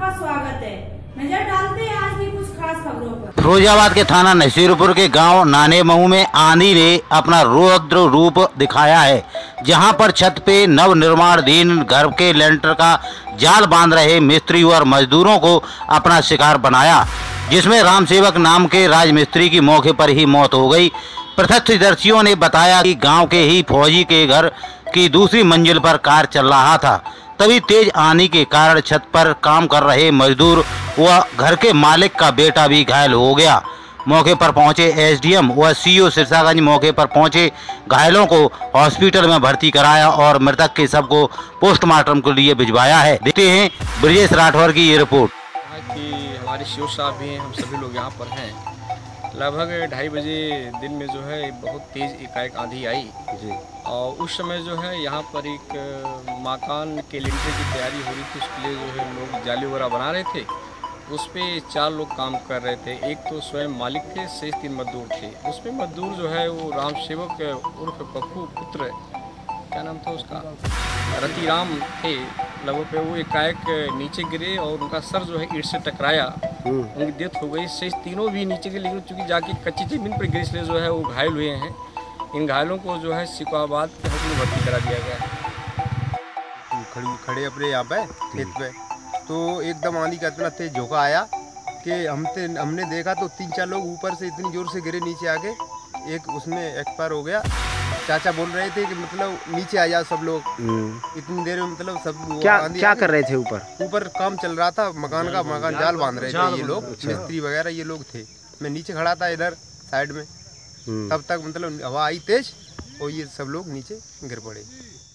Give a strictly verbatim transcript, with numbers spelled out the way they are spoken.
आपका स्वागत है। नजर डालते हैं आज की कुछ खास खबरों पर। फिरोजाबाद के थाना नसीरुपुर के गांव नाने महू में आंधी ने अपना रौद्र रूप दिखाया है, जहां पर छत पे नव निर्माणाधीन घर के लेंटर का जाल बांध रहे मिस्त्री और मजदूरों को अपना शिकार बनाया, जिसमें रामसेवक नाम के राजमिस्त्री की मौके पर ही मौत हो गई। प्रत्यक्षदर्शियों ने बताया कि गांव के ही फौजी के घर की दूसरी मंजिल पर कार्य चल रहा था, तभी तेज आंधी के कारण छत पर काम कर रहे मजदूर व घर के मालिक का बेटा भी घायल हो गया। मौके पर पहुंचे एसडीएम व सीओ सिरसागंज मौके पर पहुंचे घायलों को हॉस्पिटल में भर्ती कराया और मृतक के शव को पोस्टमार्टम के लिए भिजवाया है। देखते हैं ब्रजेश राठौर की ये रिपोर्ट। कि हमारे सीओ साहब भी हैं, हम सभी लोग यहाँ पर हैं। लगभग ढाई बजे दिन में जो है बहुत तेज़ एकाएक आंधी आई जी, और उस समय जो है यहाँ पर एक मकान के लिंटर की तैयारी हो रही थी। उसके लिए जो है लोग जाली वगैरह बना रहे थे। उस पर चार लोग काम कर रहे थे। एक तो स्वयं मालिक थे, शेष तीन मजदूर थे। उसमें मजदूर जो है वो रामसेवक उर्फ पप्पू पुत्र, क्या नाम था उसका, रतिराम थे। लगभग पे वो एकाएक नीचे गिरे और उनका सर जो है ईंट से टकराया, उनकी डेथ हो गई। शेष तीनों भी नीचे गिरे, लेकिन चूँकि जाके कच्ची ज़मीन पर गिरे इसलिए जो है वो घायल हुए हैं। इन घायलों को जो है सिकवाबाद के हॉस्पिटल में भर्ती करा दिया गया है। खड़ी खड़े अपने यहाँ पे खेत पे, तो एकदम आंधी का इतना तेज झोंका आया कि हमसे हमने देखा तो तीन चार लोग ऊपर से इतनी जोर से गिरे नीचे आके, एक उसमें एक्सपायर हो गया। चाचा बोल रहे थे कि मतलब नीचे आ जाओ सब लोग। इतनी देर में मतलब सब क्या क्या कर रहे थे? ऊपर ऊपर काम चल रहा था मकान का, मकान जाल बांध रहे थे ये लोग, मिस्त्री वगैरह ये लोग थे। मैं नीचे खड़ा था इधर साइड में, तब तक मतलब हवा आई तेज और ये सब लोग नीचे गिर पड़े।